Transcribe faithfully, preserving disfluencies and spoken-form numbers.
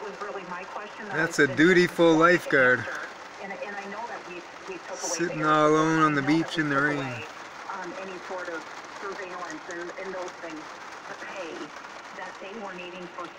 was really my question. That That's I a didn't dutiful want to lifeguard. answer. And, and I know that we, we took away Sitting the all air alone on the I know beach that we in the took rain. away, um, any sort of surveillance and, and those things. The pay that they were needing for